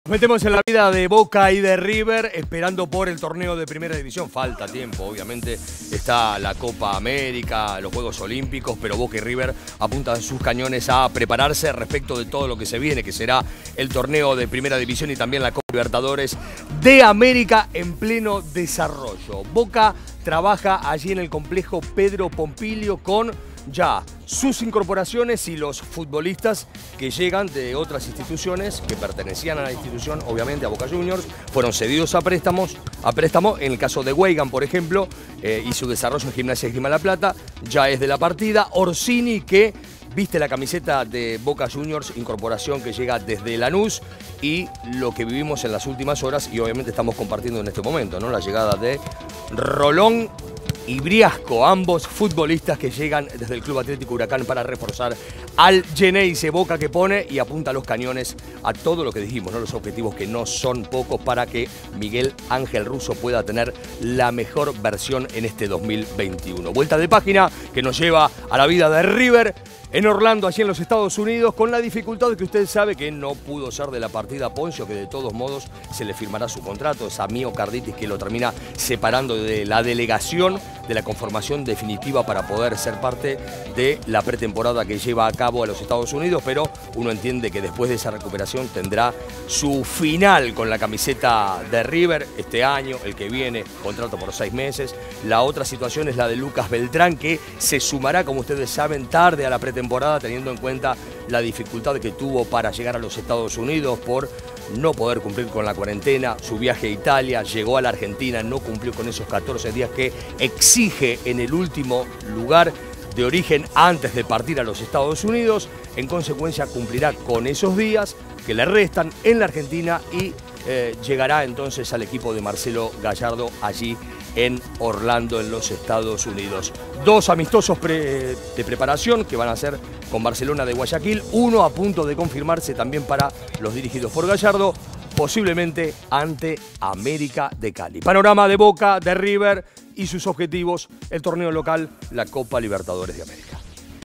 Nos metemos en la vida de Boca y de River, esperando por el torneo de Primera División. Falta tiempo, obviamente. Está la Copa América, los Juegos Olímpicos, pero Boca y River apuntan sus cañones a prepararse respecto de todo lo que se viene, que será el torneo de Primera División y también la Copa Libertadores de América en pleno desarrollo. Boca trabaja allí en el complejo Pedro Pompilio con ya sus incorporaciones y los futbolistas que llegan de otras instituciones que pertenecían a la institución, obviamente a Boca Juniors, fueron cedidos a préstamo. En el caso de Weigand, por ejemplo, y su desarrollo en Gimnasia de Esgrima La Plata, ya es de la partida. Orsini, que viste la camiseta de Boca Juniors, incorporación que llega desde Lanús, y lo que vivimos en las últimas horas y obviamente estamos compartiendo en este momento, ¿no? La llegada de Rolón y Briasco, ambos futbolistas que llegan desde el Club Atlético Huracán para reforzar al Geneise. Boca que pone y apunta los cañones a todo lo que dijimos, ¿no? Los objetivos que no son pocos para que Miguel Ángel Russo pueda tener la mejor versión en este 2021. Vuelta de página que nos lleva a la vida de River en Orlando, allí en los Estados Unidos, con la dificultad de que usted sabe que no pudo ser de la partida Poncio, que de todos modos se le firmará su contrato, esa miocarditis que lo termina separando de la delegación, de la conformación definitiva para poder ser parte de la pretemporada que lleva a cabo a los Estados Unidos, pero uno entiende que después de esa recuperación tendrá su final con la camiseta de River este año, el que viene, contrato por 6 meses. La otra situación es la de Lucas Beltrán, que se sumará, como ustedes saben, tarde a la pretemporada, teniendo en cuenta la dificultad que tuvo para llegar a los Estados Unidos por no poder cumplir con la cuarentena, su viaje a Italia, llegó a la Argentina, no cumplió con esos 14 días que exige en el último lugar de origen antes de partir a los Estados Unidos. En consecuencia cumplirá con esos días que le restan en la Argentina y llegará entonces al equipo de Marcelo Gallardo allí en Orlando, en los Estados Unidos. 2 amistosos de preparación que van a ser con Barcelona de Guayaquil, uno a punto de confirmarse también para los dirigidos por Gallardo, posiblemente ante América de Cali. Panorama de Boca, de River y sus objetivos, el torneo local, la Copa Libertadores de América.